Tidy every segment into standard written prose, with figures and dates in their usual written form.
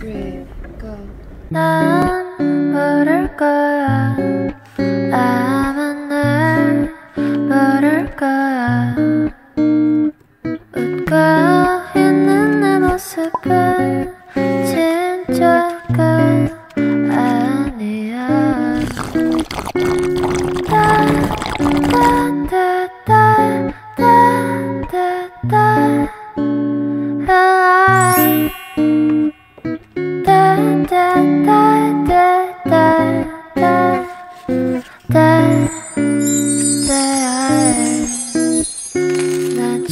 three, go. 난 모를 거야. 아마 날 모를 거야. 웃고 있는 내 모습은 진짜가 아니야. 나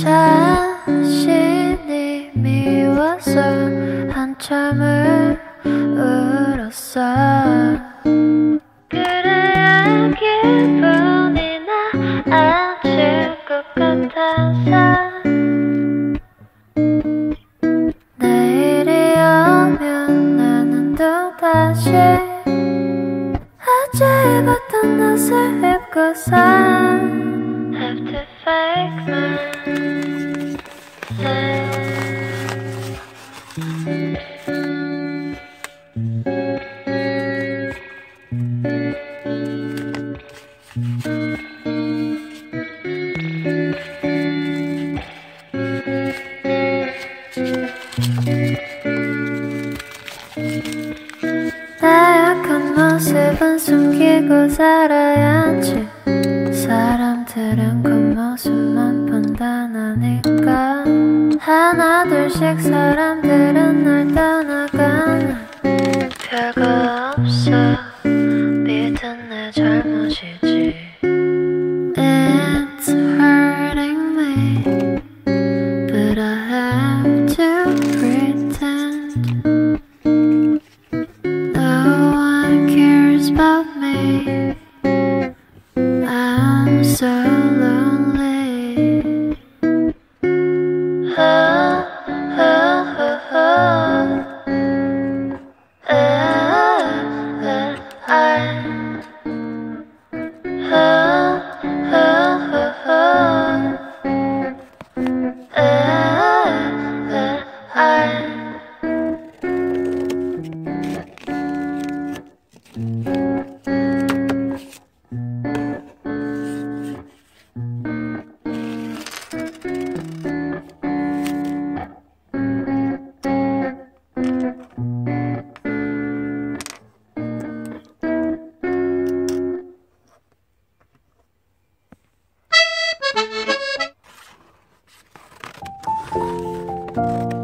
자신이 미워서 한참을 울었어. 그래야 기분이 나아질 것 같아서 내일이 오면 나는 또다시 어제 입었던 옷을 입고서 have to fake 나약한 모습은 숨기고 살아야지. 사람들은 겉모습만 판단하니까 하나 둘씩 사람들은 날 떠나가나 별거 없어 믿은 내 잘못이지. It's hurting me but I have to pretend no one cares about me. I'm so lonely. Oh, oh, oh, oh. Go.